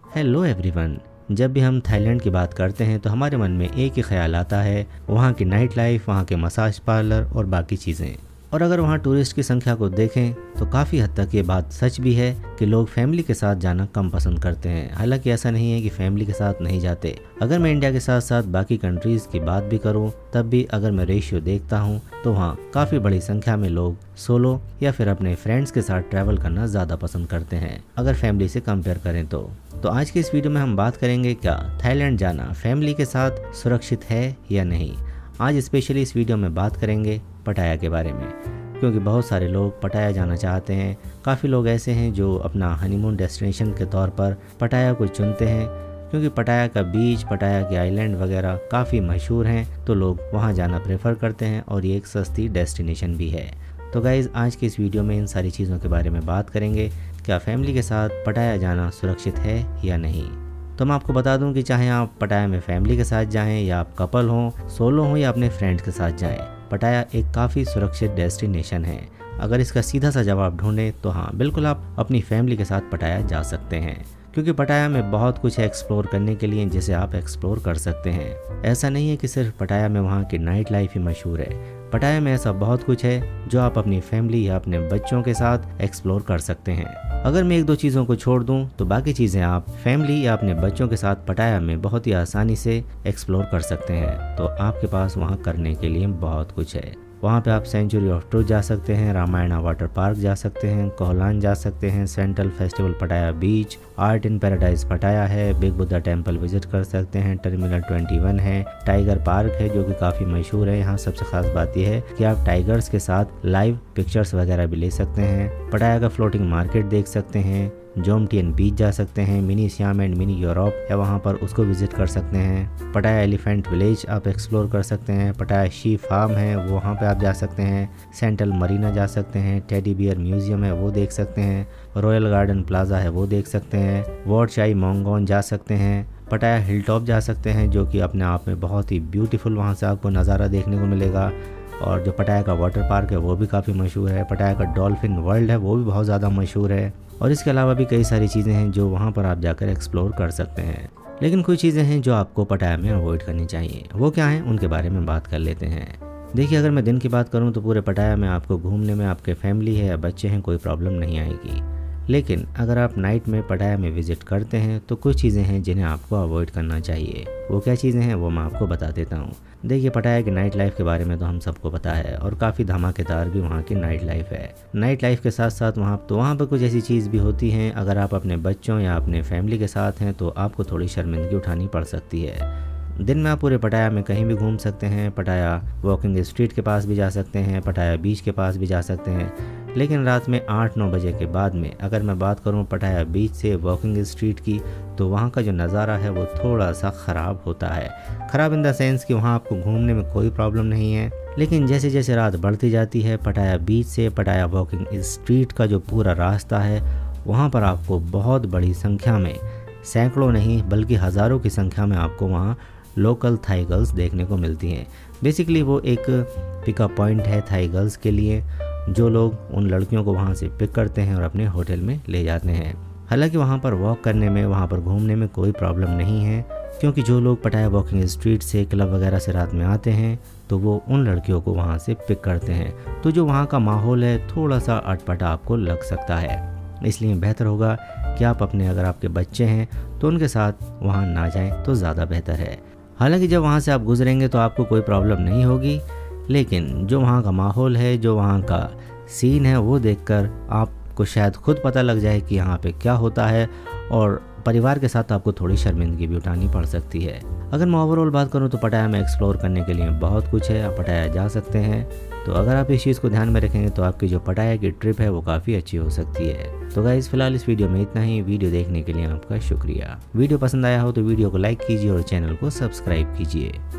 Hello everyone. जब भी हम थाईलैंड की बात करते हैं तो हमारे मन में एक ही ख्याल आता है, वहाँ की नाइट लाइफ, वहाँ के मसाज पार्लर और बाकी चीज़ें। और अगर वहाँ टूरिस्ट की संख्या को देखें तो काफ़ी हद तक ये बात सच भी है कि लोग फैमिली के साथ जाना कम पसंद करते हैं। हालांकि ऐसा नहीं है कि फैमिली के साथ नहीं जाते। अगर मैं इंडिया के साथ साथ बाकी कंट्रीज़ की बात भी करूँ तब भी अगर मैं रेशियो देखता हूँ तो वहाँ काफ़ी बड़ी संख्या में लोग सोलो या फिर अपने फ्रेंड्स के साथ ट्रैवल करना ज़्यादा पसंद करते हैं अगर फैमिली से कंपेयर करें तो। आज की इस वीडियो में हम बात करेंगे क्या थाईलैंड जाना फैमिली के साथ सुरक्षित है या नहीं। आज स्पेशली इस वीडियो में बात करेंगे पटाया के बारे में, क्योंकि बहुत सारे लोग पटाया जाना चाहते हैं। काफ़ी लोग ऐसे हैं जो अपना हनीमून डेस्टिनेशन के तौर पर पटाया को चुनते हैं, क्योंकि पटाया का बीच, पटाया के आइलैंड वगैरह काफ़ी मशहूर हैं, तो लोग वहाँ जाना प्रेफर करते हैं और ये एक सस्ती डेस्टिनेशन भी है। तो गाइज़ आज की इस वीडियो में इन सारी चीज़ों के बारे में बात करेंगे, क्या फैमिली के साथ पटाया जाना सुरक्षित है या नहीं। तो मैं आपको बता दूं कि चाहे आप पटाया में फैमिली के साथ जाएं या आप कपल हों, सोलो हों या अपने फ्रेंड्स के साथ जाएं, पटाया एक काफ़ी सुरक्षित डेस्टिनेशन है। अगर इसका सीधा सा जवाब ढूंढें तो हाँ, बिल्कुल आप अपनी फैमिली के साथ पटाया जा सकते हैं, क्योंकि पटाया में बहुत कुछ है एक्सप्लोर करने के लिए जिसे आप एक्सप्लोर कर सकते हैं। ऐसा नहीं है कि सिर्फ पटाया में वहाँ की नाइट लाइफ ही मशहूर है। पटाया में ऐसा बहुत कुछ है जो आप अपनी फैमिली या अपने बच्चों के साथ एक्सप्लोर कर सकते हैं। अगर मैं एक दो चीज़ों को छोड़ दूं तो बाकी चीज़ें आप फैमिली या अपने बच्चों के साथ पटाया में बहुत ही आसानी से एक्सप्लोर कर सकते हैं। तो आपके पास वहाँ करने के लिए बहुत कुछ है। वहाँ पे आप सेंचुरी ऑफ ट्रूथ जा सकते हैं, रामायणा वाटर पार्क जा सकते हैं, कोहलान जा सकते हैं, सेंट्रल फेस्टिवल पटाया बीच, आर्ट इन पैराडाइज पटाया है, बिग बुद्धा टेम्पल विजिट कर सकते हैं, टर्मिनल 21 है, टाइगर पार्क है जो कि काफ़ी मशहूर है। यहाँ सबसे खास बात यह है कि आप टाइगर्स के साथ लाइव पिक्चर्स वगैरह भी ले सकते हैं। पटाया का फ्लोटिंग मार्केट देख सकते हैं, जोमटियन बीच जा सकते हैं, mini Siam and mini Europe है वहाँ पर, उसको विजिट कर सकते हैं। पटाया एलिफेंट विलेज आप एक्सप्लोर कर सकते हैं। पटाया शी फार्म है वो वहाँ पे आप जा सकते हैं। सेंट्रल मरीना जा सकते हैं, टेडी बियर म्यूजियम है वो देख सकते हैं, रॉयल गार्डन प्लाजा है वो देख सकते हैं, वॉट चाई मोंगोन जा सकते हैं। पटाया हिल टॉप जा सकते हैं जो कि अपने आप में बहुत ही ब्यूटीफुल वहाँ से आपको नज़ारा देखने को मिलेगा। और जो पटाया का वाटर पार्क है वो भी काफ़ी मशहूर है। पटाया का डॉल्फिन वर्ल्ड है वो भी बहुत ज़्यादा मशहूर है। और इसके अलावा भी कई सारी चीज़ें हैं जो वहाँ पर आप जाकर एक्सप्लोर कर सकते हैं। लेकिन कुछ चीज़ें हैं जो आपको पटाया में अवॉइड करनी चाहिए। वो क्या हैं उनके बारे में बात कर लेते हैं। देखिए, अगर मैं दिन की बात करूँ तो पूरे पटाया में आपको घूमने में, आपके फैमिली है या बच्चे हैं, कोई प्रॉब्लम नहीं आएगी। लेकिन अगर आप नाइट में पटाया में विजिट करते हैं तो कुछ चीज़ें हैं जिन्हें आपको अवॉइड करना चाहिए। वो क्या चीज़ें हैं वो मैं आपको बता देता हूँ। देखिए, पटाया की नाइट लाइफ के बारे में तो हम सबको पता है और काफ़ी धमाकेदार भी वहाँ की नाइट लाइफ है। नाइट लाइफ के साथ साथ वहाँ पर कुछ ऐसी चीज़ भी होती हैं, अगर आप अपने बच्चों या अपने फैमिली के साथ हैं तो आपको थोड़ी शर्मिंदगी उठानी पड़ सकती है। दिन में आप पूरे पटाया में कहीं भी घूम सकते हैं। पटाया वॉकिंग स्ट्रीट के पास भी जा सकते हैं, पटाया बीच के पास भी जा सकते हैं। लेकिन रात में 8-9 बजे के बाद में अगर मैं बात करूं पटाया बीच से वॉकिंग स्ट्रीट की, तो वहां का जो नज़ारा है वो थोड़ा सा ख़राब होता है। ख़राब इन द सेंस कि वहां आपको घूमने में कोई प्रॉब्लम नहीं है, लेकिन जैसे जैसे रात बढ़ती जाती है पटाया बीच से पटाया वॉकिंग स्ट्रीट का जो पूरा रास्ता है वहाँ पर आपको बहुत बड़ी संख्या में, सैकड़ों नहीं बल्कि हज़ारों की संख्या में आपको वहाँ लोकल थाई गर्ल्स देखने को मिलती हैं। बेसिकली वो एक पिकअप पॉइंट है थाई गर्ल्स के लिए, जो लोग उन लड़कियों को वहाँ से पिक करते हैं और अपने होटल में ले जाते हैं। हालांकि वहाँ पर वॉक करने में, वहाँ पर घूमने में कोई प्रॉब्लम नहीं है, क्योंकि जो लोग पटाया वॉकिंग स्ट्रीट से, क्लब वगैरह से रात में आते हैं तो वो उन लड़कियों को वहाँ से पिक करते हैं। तो जो वहाँ का माहौल है थोड़ा सा अटपटा आपको लग सकता है, इसलिए बेहतर होगा कि आप अपने, अगर आपके बच्चे हैं तो उनके साथ वहाँ ना जाएं तो ज़्यादा बेहतर है। हालांकि जब वहाँ से आप गुजरेंगे तो आपको कोई प्रॉब्लम नहीं होगी, लेकिन जो वहाँ का माहौल है, जो वहाँ का सीन है वो देखकर आपको शायद खुद पता लग जाए कि यहाँ पे क्या होता है, और परिवार के साथ आपको थोड़ी शर्मिंदगी भी उठानी पड़ सकती है। अगर मैं ओवरऑल बात करूँ तो पटाया में एक्सप्लोर करने के लिए बहुत कुछ है, आप पटाया जा सकते हैं। तो अगर आप इस चीज़ को ध्यान में रखेंगे तो आपकी जो पटाया की ट्रिप है वो काफ़ी अच्छी हो सकती है। तो गाइस, फिलहाल इस वीडियो में इतना ही। वीडियो देखने के लिए आपका शुक्रिया। वीडियो पसंद आया हो तो वीडियो को लाइक कीजिए और चैनल को सब्सक्राइब कीजिए।